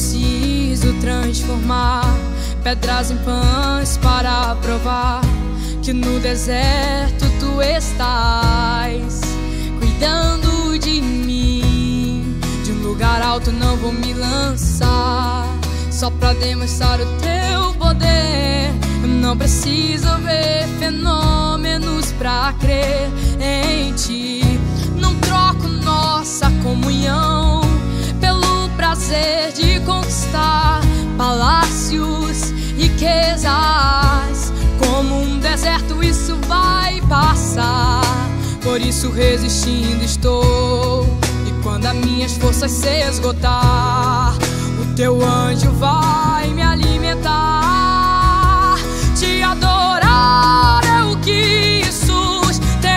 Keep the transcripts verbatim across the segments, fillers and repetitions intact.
preciso transformar pedras em pães para provar que no deserto tu estás cuidando de mim. De um lugar alto não vou me lançar só pra demonstrar o teu poder. Eu não preciso ver fenômenos pra crer em ti. Não troco nossa comunhão pelo prazer de conquistar palácios, riquezas. Como um deserto isso vai passar, por isso resistindo estou. E quando as minhas forças se esgotar, o teu anjo vai me alimentar. Te adorar é o que sustenta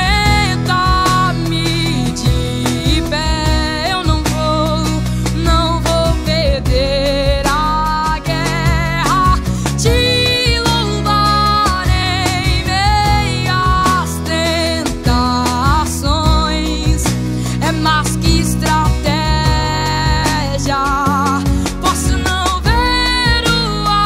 me de pé. Eu não vou, não vou perder a guerra. Te louvar em meias tentações é mais que estratégia. Posso não ver o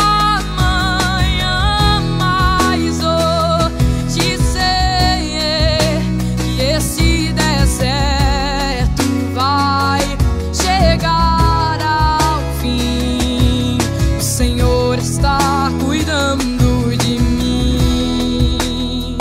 amanhã, mas hoje sei que esse deserto vai chegar ao fim. O Senhor está cuidando de mim.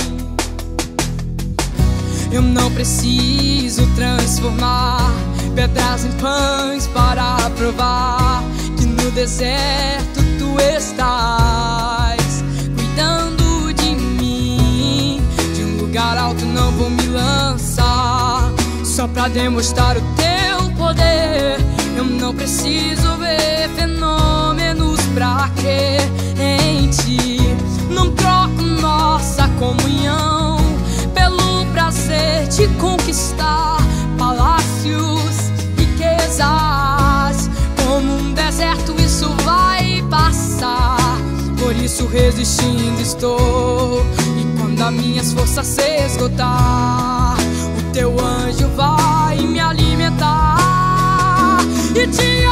Eu não preciso transformar pedras em pães para provar que no deserto tu estás cuidando de mim. De um lugar alto não vou me lançar só pra demonstrar o teu poder. Eu não preciso ver fenômenos pra crer em ti. Não troco nossa comunhão pelo prazer de conquistar palácios, riquezas. Como um deserto isso vai passar, por isso resistindo estou. E quando as minhas forças se esgotar, o teu anjo vai me alimentar. E te